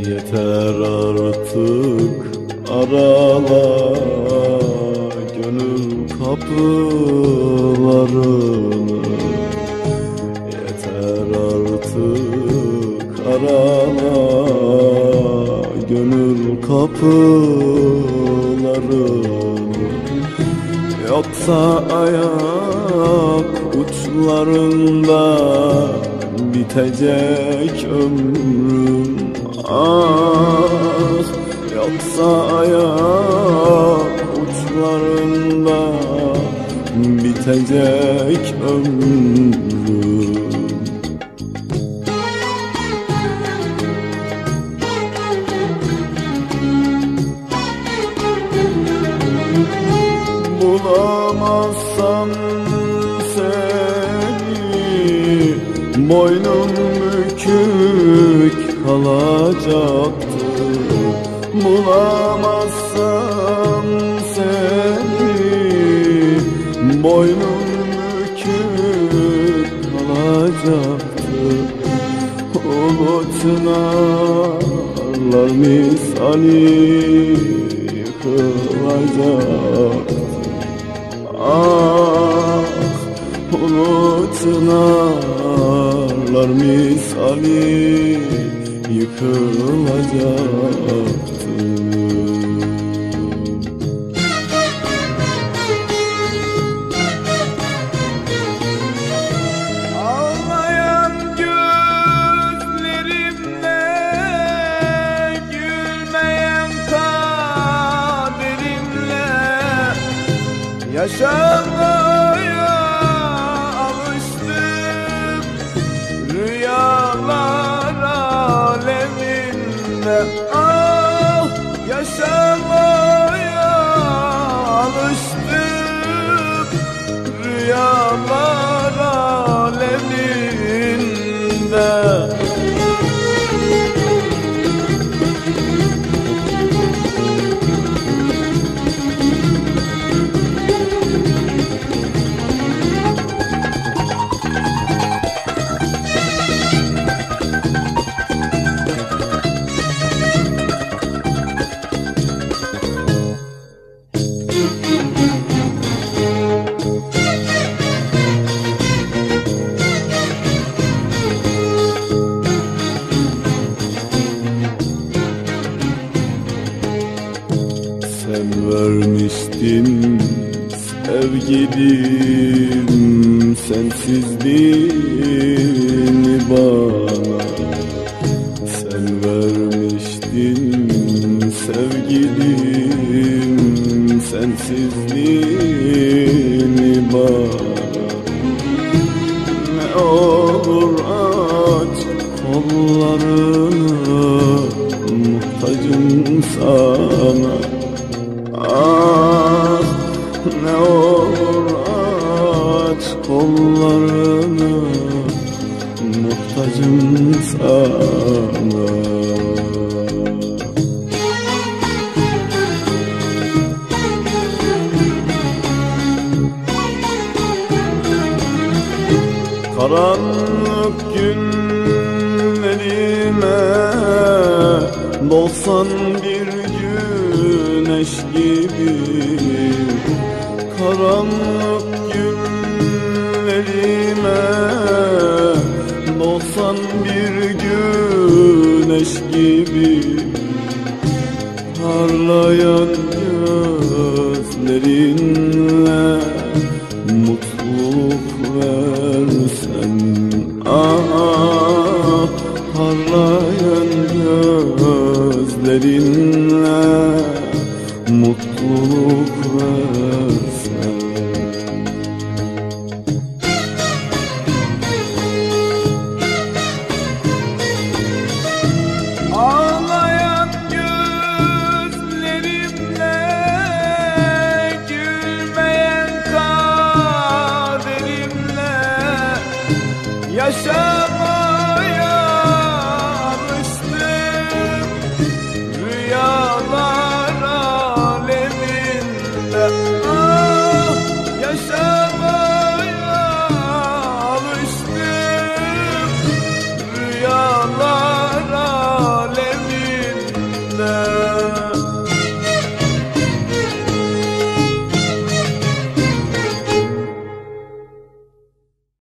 Yeter artık arala gönül kapılarını. Yeter artık arala gönül kapılarını. Yoksa ayak uçlarında bitecek ömrüm. Ah, yoksa ayak uçlarında bitecek ömrüm. Bulamazsam seni boynum bükük kalacaktı. Bulamazsam seni boynum bükük kalacaktı. Umutlarlar misali yıkılacaktı. Ah, umutlarlar misali yıkılacaktı. Ağlayan gözlerimle, gülmeyen kaderimle yaşamaya alıştım. Rüyalar aleminde, ah, yaşamaya alıştım. Rüyalar aleminde. Sen vermiştin sevgilim sensizliğini bana. Sen vermiştin sevgilim sensizliğini bana. Ne olur aç kollarını, muhtacım sana. Ah, ne olur aç kollarını, muhtacım sana. Karanlık günlerime dolsan bir güneş gibi. Karanlık günlerime dolsan bir güneş gibi. Parlayan gözlerinle mutluluk versen. Ah, parlayan gözlerinle mutluluk ver.